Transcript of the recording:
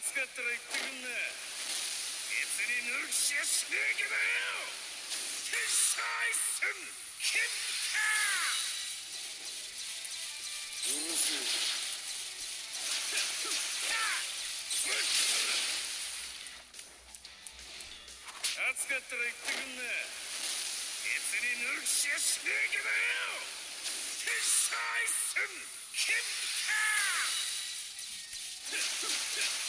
暑かったら言ってくんな。別に抜きしやしねえけどよ。決勝一戦決った。うるせえ。暑かったら言ってくんな。別に抜きしやしねえけどよ。決勝一戦決った。